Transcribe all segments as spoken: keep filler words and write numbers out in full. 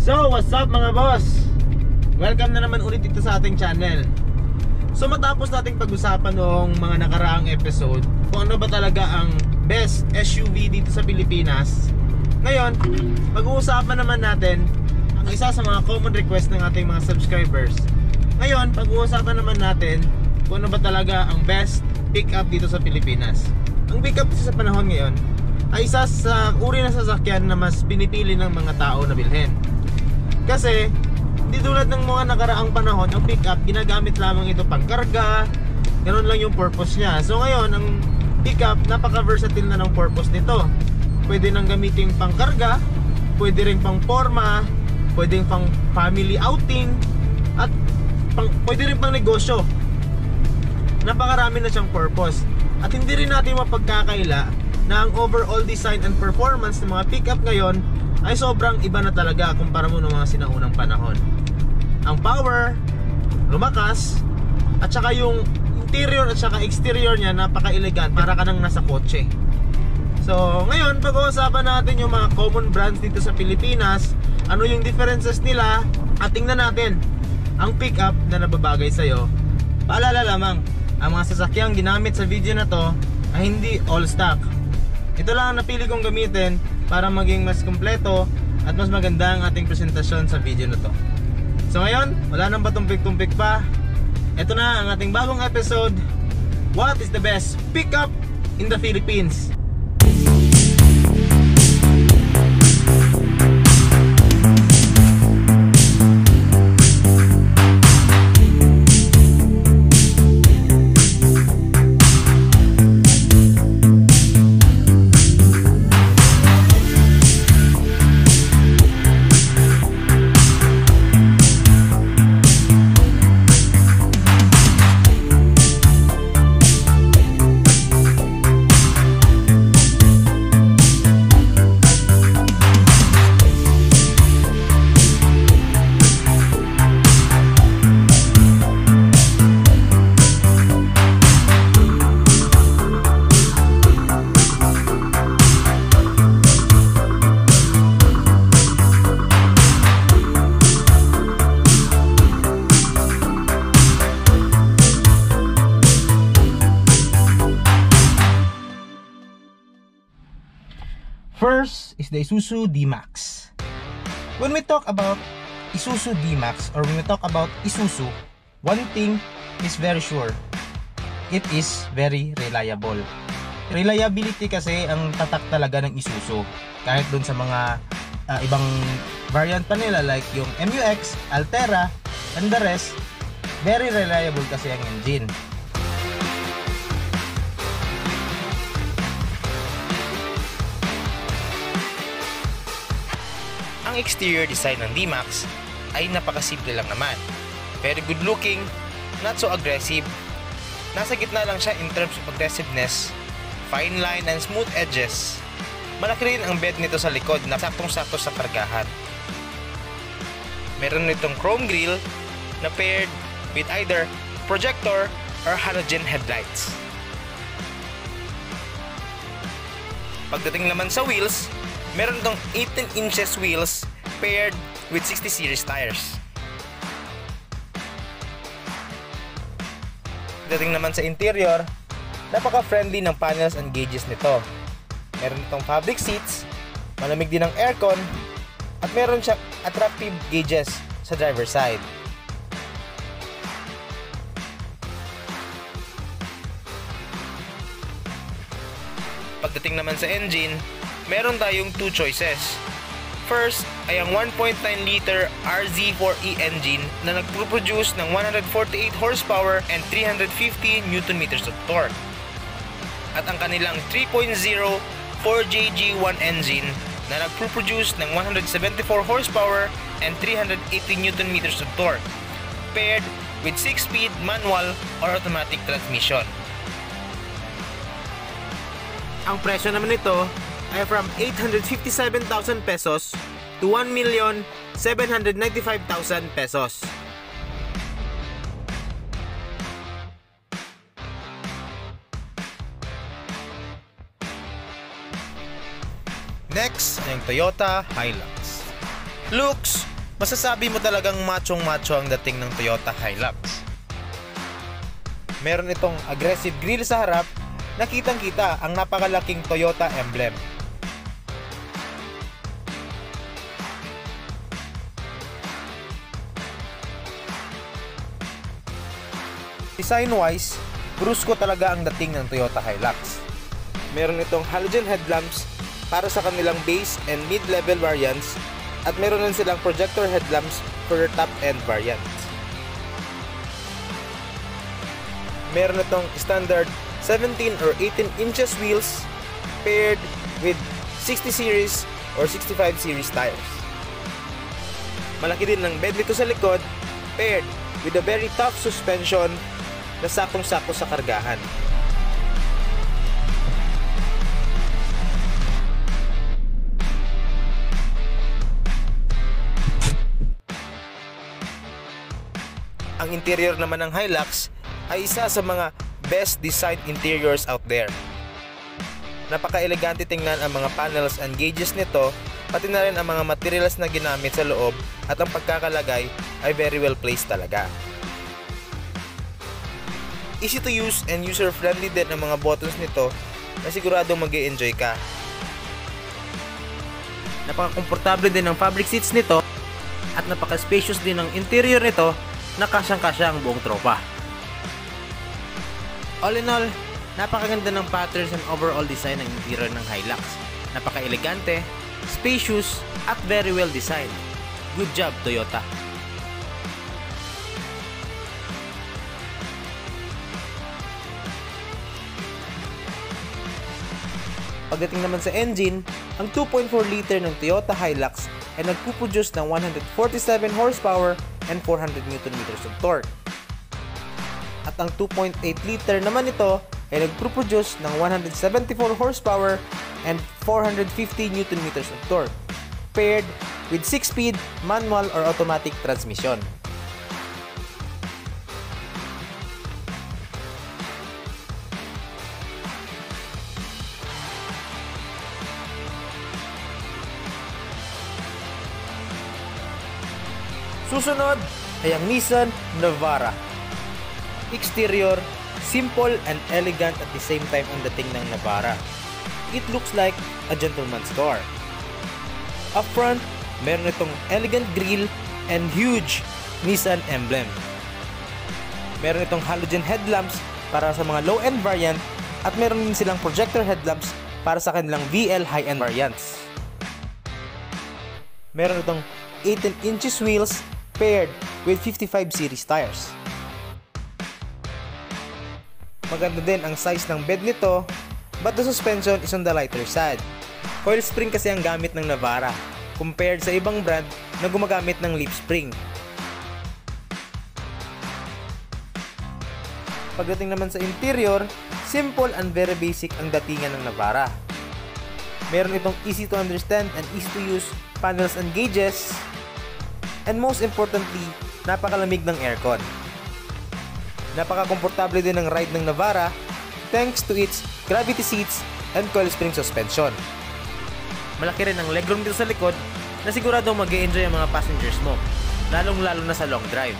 So, what's up mga boss? Welcome na naman ulit dito sa ating channel. So, matapos nating pag-usapan noong mga nakaraang episode kung ano ba talaga ang best S U V dito sa Pilipinas, ngayon, pag-uusapan naman natin ang isa sa mga common request ng ating mga subscribers. Ngayon, pag-uusapan naman natin kung ano ba talaga ang best pick-up dito sa Pilipinas. Ang pick-up sa panahon ngayon ay isa sa uri ng sasakyan na mas pinipili ng mga tao na bilhin. Kasi, hindi tulad ng mga nakaraang panahon, ang pick-up, ginagamit lamang ito pang karga, ganoon lang yung purpose niya. So ngayon, ang pick-up, napaka-versatile na ng purpose nito. Pwede nang gamitin pang karga, pwede rin pang forma, pwede rin pang family outing, at pang, pwede rin pang negosyo. Napakarami na siyang purpose. At hindi rin natin mapagkakaila na ang overall design and performance ng mga pick-up ngayon ay sobrang iba na talaga kumpara mo ng mga sinaunang panahon. Ang power, lumakas, at saka yung interior at saka exterior niya napaka-elegant, para ka nang nasa kotse. So ngayon, pag-uusapan natin yung mga common brands dito sa Pilipinas, ano yung differences nila, at tingnan natin ang pick-up na nababagay sa'yo. Paalala lamang, ang mga sasakyang ginamit sa video na to ay hindi all stock. Ito lang ang napili kong gamitin para maging mas kumpleto at mas maganda ang ating presentasyon sa video na to. So ngayon, wala nang patumpik-tumpik pa. Ito na ang ating bagong episode. What is the best pickup in the Philippines? First is the Isuzu D-Max. When we talk about Isuzu D-Max, or when we talk about Isuzu, one thing is very sure. It is very reliable. Reliability kasi ang tatak talaga ng Isuzu. Kahit dun sa mga uh, ibang variant pa nila like yung M U X, Altera, and the rest, very reliable kasi ang engine. Ang exterior design ng D-Max ay napakasimple lang naman. Very good looking, not so aggressive. Nasa gitna lang siya in terms of aggressiveness, fine line and smooth edges. Malaki rin ang bed nito sa likod na saktong-sakto sa kargahan. Meron nitong chrome grille na paired with either projector or halogen headlights. Pagdating naman sa wheels, meron itong eighteen inches wheels paired with sixty series tires. Pagdating naman sa interior, napaka-friendly ng panels and gauges nito. Meron itong fabric seats, malamig din ang aircon, at meron siyang attractive gauges sa driver side. Pagdating naman sa engine, meron tayong two choices. First ay ang one point nine liter R Z four E engine na nagpo-produce ng one hundred forty-eight horsepower and three hundred fifty newton meters of torque. At ang kanilang three point oh four J G one engine na nagpo-produce ng one hundred seventy-four horsepower and three hundred eighty newton meters of torque, paired with six speed manual or automatic transmission. Ang presyo naman nito ay from eight hundred fifty-seven thousand pesos to one million seven hundred ninety-five thousand pesos. Next, yung Toyota Hilux. Looks, masasabi mo talagang machong-macho ang dating ng Toyota Hilux. Meron itong aggressive grille sa harap na kitang-kita ang napakalaking Toyota emblem. Design-wise, brusko talaga ang dating ng Toyota Hilux. Meron itong halogen headlamps para sa kanilang base and mid-level variants at meron din silang projector headlamps for their top-end variants. Meron itong standard seventeen or eighteen inches wheels paired with sixty series or sixty-five series tires. Malaki din ng bed nito sa likod paired with a very tough suspension na sakong-sako sa kargahan. Ang interior naman ng Hilux ay isa sa mga best designed interiors out there. Napaka-elegante tingnan ang mga panels and gauges nito, pati na rin ang mga materials na ginamit sa loob at ang pagkakalagay ay very well placed talaga. Easy to use and user-friendly din ang mga buttons nito na siguradong mag-e-enjoy ka. Napaka-komportable din ang fabric seats nito at napaka-spacious din ang interior nito na kasyang-kasya ang buong tropa. All in all, napakaganda ng patterns and overall design ng interior ng Hilux. Napaka-elegante, spacious, at very well designed. Good job, Toyota! Pagdating naman sa engine, ang two point four liter ng Toyota Hilux ay nagpuproduce ng one hundred forty-seven horsepower and four hundred newton meters of torque. At ang two point eight liter naman ito ay nagpuproduce ng one hundred seventy-four horsepower and four hundred fifty newton meters of torque, paired with six speed manual or automatic transmission. Susunod ay ang Nissan Navara. Exterior, simple and elegant at the same time ang dating ng Navara. It looks like a gentleman's car. Up front, meron itong elegant grille and huge Nissan emblem. Meron itong halogen headlamps para sa mga low-end variant at meron din silang projector headlamps para sa kanilang V L high-end variants. Meron itong eighteen inches wheels paired with fifty-five series tires. Maganda din ang size ng bed nito, but the suspension is on the lighter side. Coil spring kasi ang gamit ng Navara, compared sa ibang brand na gumagamit ng leaf spring. Pagdating naman sa interior, simple and very basic ang datingan ng Navara. Meron itong easy to understand and easy to use panels and gauges, and most importantly, napakalamig ng aircon. Napaka-komportable din ng ride ng Navara thanks to its gravity seats and coil spring suspension. Malaki rin ang legroom dito sa likod na siguradong mag-e-enjoy ang mga passengers mo, lalong-lalo na sa long drive.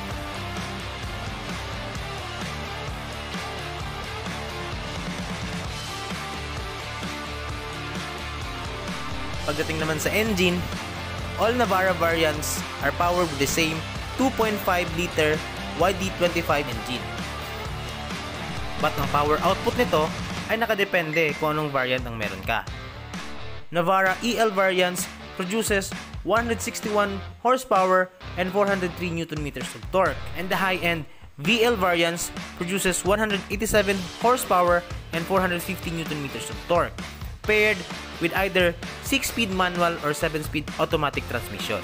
Pagdating naman sa engine, all Navara variants are powered with the same two point five liter Y D twenty-five engine. But ang power output nito ay nakadepende kung anong variant ang meron ka. Navara E L variants produces one hundred sixty-one horsepower and four hundred three newton meters of torque, and the high-end V L variants produces one hundred eighty-seven horsepower and four hundred fifty newton meters of torque, paired with either six speed manual or seven speed automatic transmission.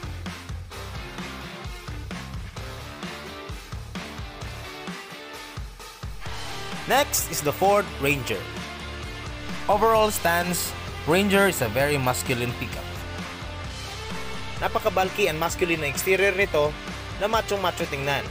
Next is the Ford Ranger. Overall stance, Ranger is a very masculine pickup. Napaka-bulky and masculine na exterior nito na macho-macho tingnan.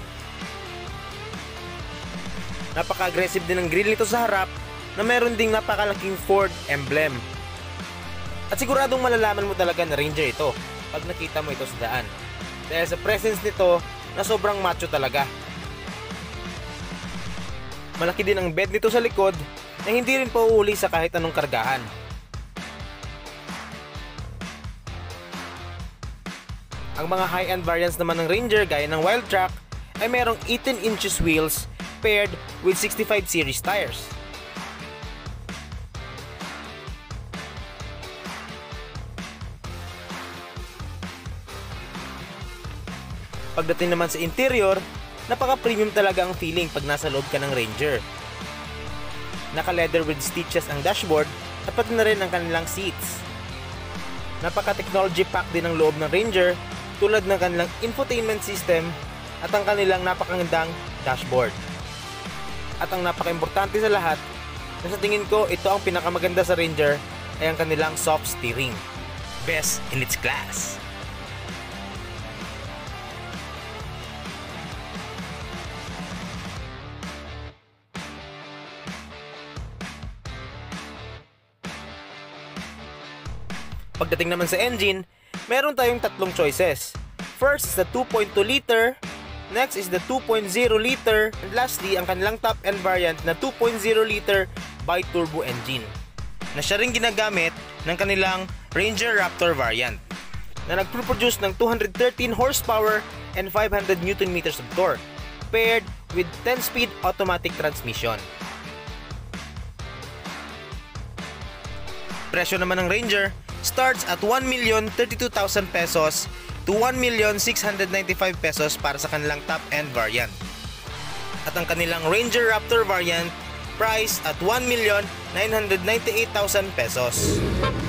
Napaka-aggressive din ang grille nito sa harap na meron ding napakalaking Ford emblem. At siguradong malalaman mo talaga na Ranger ito pag nakita mo ito sa daan. dahil sa presence nito na sobrang macho talaga. Malaki din ang bed nito sa likod na hindi rin pauuli sa kahit anong kargahan. Ang mga high-end variants naman ng Ranger gaya ng Wildtrak ay merong eighteen inches wheels paired with sixty-five series tires. Pagdating naman sa interior, napaka-premium talaga ang feeling pag nasa loob ka ng Ranger. Naka-leather with stitches ang dashboard at pati na rin ang kanilang seats. Napaka-technology pack din ang loob ng Ranger tulad ng kanilang infotainment system at ang kanilang napakagandang dashboard. At ang napaka-importante sa lahat, na sa tingin ko ito ang pinakamaganda sa Ranger ay ang kanilang soft steering. Best in its class. Pagdating naman sa engine, meron tayong tatlong choices. First is the two point two liter, next is the two point oh liter, and lastly ang kanilang top end variant na two point oh liter bi-turbo engine na siya rin ginagamit ng kanilang Ranger Raptor variant na nagproduce ng two hundred thirteen horsepower and five hundred newton meters of torque paired with ten speed automatic transmission. Presyo naman ng Ranger starts at one million thirty-two thousand pesos to one million six hundred ninety-five pesos para sa kanilang top-end variant. At ang kanilang Ranger Raptor variant price at one million nine hundred ninety-eight thousand pesos.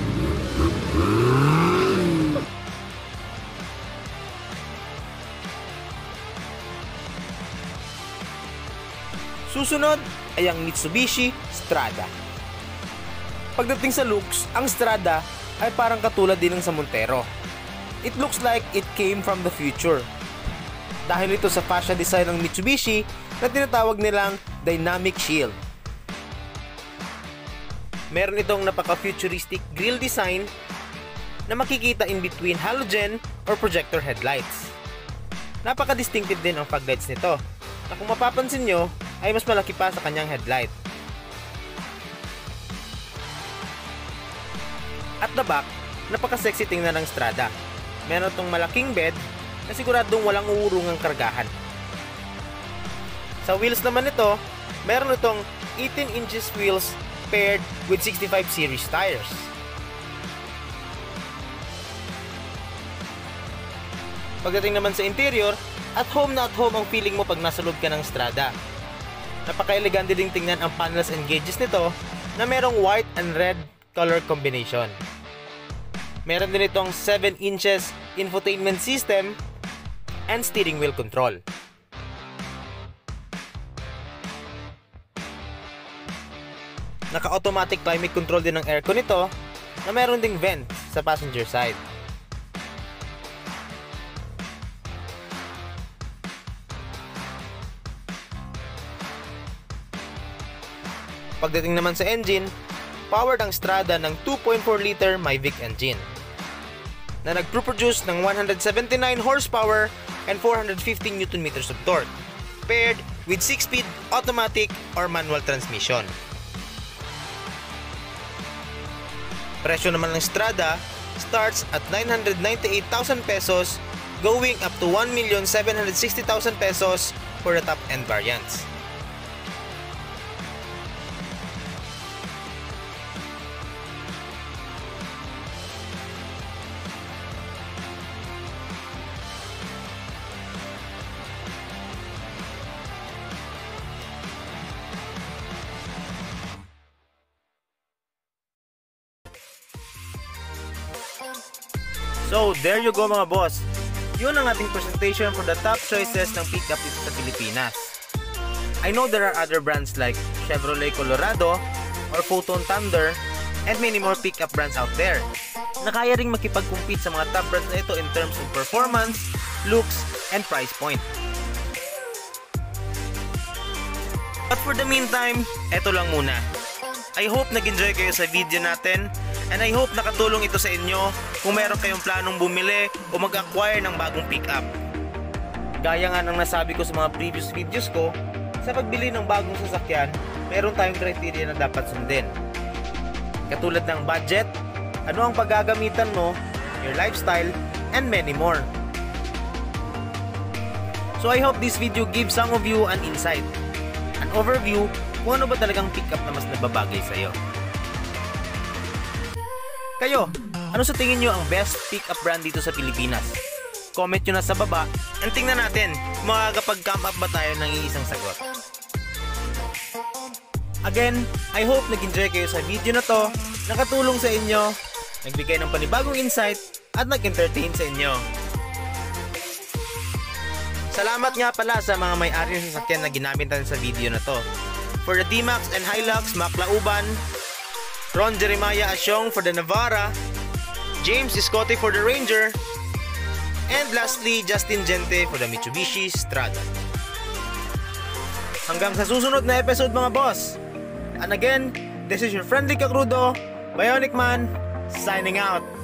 Susunod ay ang Mitsubishi Strada. Pagdating sa looks, ang Strada ay parang katulad din ng sa Montero. It looks like it came from the future. Dahil ito sa fascia design ng Mitsubishi na tinatawag nilang Dynamic Shield. Meron itong napaka-futuristic grille design na makikita in between halogen or projector headlights. Napaka-distinctive din ang fog lights nito na kung mapapansin nyo ay mas malaki pa sa kanyang headlight. At the back, napaka-sexy tingnan ng Strada. Meron itong malaking bed na siguradong walang uurungang kargahan. Sa wheels naman ito, meron itong eighteen inches wheels paired with sixty-five series tires. Pagdating naman sa interior, at home na at home ang feeling mo pag nasa loob ka ng Strada. Napaka-elegante ding tingnan ang panels and gauges nito na merong white and red color combination. Meron din itong seven inches infotainment system and steering wheel control. Naka-automatic climate control din ng aircon nito na meron ding vent sa passenger side. Pagdating naman sa engine, powered ang Strada ng two point four liter Mavic engine na nagproduce ng one hundred seventy-nine horsepower and four hundred fifteen newton meters of torque paired with six speed automatic or manual transmission. Presyo naman ng Strada starts at nine hundred ninety-eight thousand pesos going up to one million seven hundred sixty thousand pesos for the top end variants. So, there you go mga boss. Yun ang ating presentation for the top choices ng pickup dito sa Pilipinas. I know there are other brands like Chevrolet Colorado or Photon Thunder and many more pickup brands out there na kaya ring makipag-compete sa mga top brands na ito in terms of performance, looks, and price point. But for the meantime, eto lang muna. I hope nag-enjoy kayo sa video natin and I hope nakatulong ito sa inyo kung meron kayong planong bumili o mag-acquire ng bagong pickup. Gaya nga ng nasabi ko sa mga previous videos ko, sa pagbili ng bagong sasakyan, meron tayong criteria na dapat sundin. Katulad ng budget, ano ang paggagamitan mo, your lifestyle, and many more. So I hope this video gives some of you an insight, an overview kung ano ba talagang pickup na mas nababagay sa iyo. Kayo, ano sa tingin nyo ang best pickup brand dito sa Pilipinas? Comment nyo na sa baba and tingnan natin kung makakapag-come up ba tayo ng iisang sagot. Again, I hope nag-enjoy kayo sa video na to, nakatulong sa inyo, nagbigay ng panibagong insight, at nag-entertain sa inyo. Salamat nga pala sa mga may-ari ng sasakyan na ginamit natin sa video na to. For the D-Max and Hilux Maclauban, Ron Jeremiah Asyong for the Navara, James Iscote for the Ranger, and lastly, Justin Gente for the Mitsubishi Strada. Hanggang sa susunod na episode mga boss. And again, this is your friendly Kakrudo, Bionic Man, signing out.